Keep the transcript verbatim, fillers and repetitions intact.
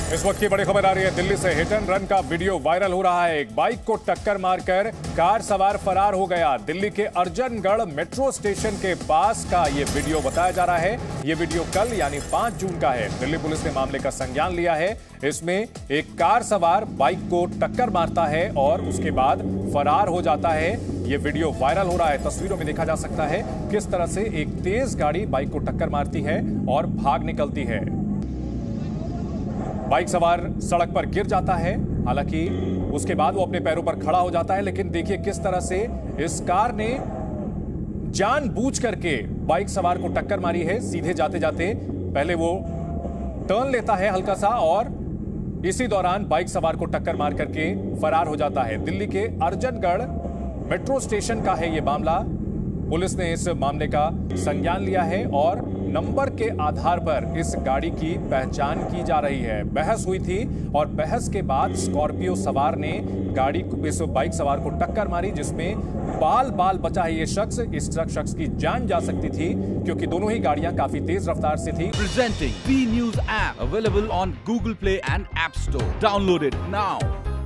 इस वक्त की बड़ी खबर आ रही है दिल्ली से। हिट एंड रन का वीडियो वायरल हो रहा है। एक बाइक को टक्कर मारकर कार सवार फरार हो गया। दिल्ली के अर्जनगढ़ मेट्रो स्टेशन के पास का ये वीडियो बताया जा रहा है। ये वीडियो कल यानी पांच जून का है। दिल्ली पुलिस ने मामले का संज्ञान लिया है। इसमें एक कार सवार बाइक को टक्कर मारता है और उसके बाद फरार हो जाता है। ये वीडियो वायरल हो रहा है। तस्वीरों में देखा जा सकता है किस तरह से एक तेज गाड़ी बाइक को टक्कर मारती है और भाग निकलती है। बाइक सवार सड़क पर गिर जाता है। हालांकि उसके बाद वो अपने पैरों पर खड़ा हो जाता है, लेकिन देखिए किस तरह से इस कार ने जानबूझ करके बाइक सवार को टक्कर मारी है। सीधे जाते जाते पहले वो टर्न लेता है हल्का सा और इसी दौरान बाइक सवार को टक्कर मार करके फरार हो जाता है। दिल्ली के अर्जनगढ़ मेट्रो स्टेशन का है ये मामला। पुलिस ने इस मामले का संज्ञान लिया है और नंबर के आधार पर इस गाड़ी की पहचान की जा रही है। बहस हुई थी और बहस के बाद स्कॉर्पियो सवार ने गाड़ी इस बाइक सवार को टक्कर मारी, जिसमें बाल बाल बचा है ये शख्स। इस शख्स की जान जा सकती थी क्योंकि दोनों ही गाड़ियां काफी तेज रफ्तार से थी। Presenting V News app available on Google Play and App Store. Download it now.